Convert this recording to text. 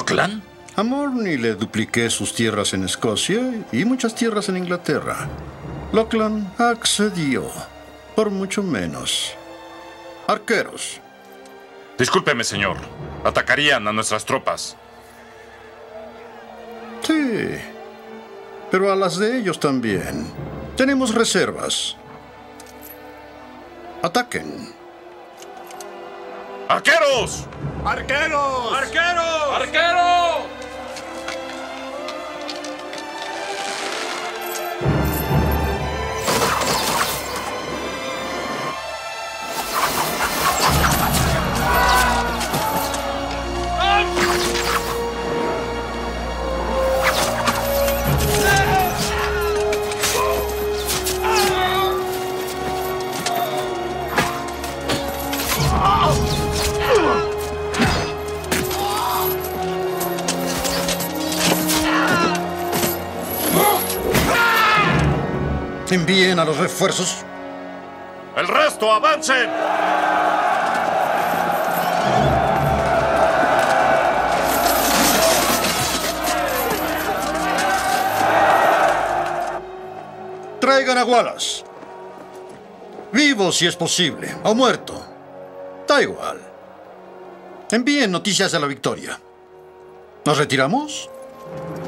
¿Lachlan? A Morny le dupliqué sus tierras en Escocia y muchas tierras en Inglaterra. Lachlan accedió, por mucho menos. Arqueros. Discúlpeme, señor. Atacarían a nuestras tropas. Sí, pero a las de ellos también. Tenemos reservas. Ataquen. ¡Arqueros! ¡Arqueros! ¡Arqueros! ¡Arqueros! Envíen a los refuerzos. ¡El resto, avancen! Traigan a Wallace. Vivo si es posible, o muerto. Da igual. Envíen noticias de la victoria. ¿Nos retiramos?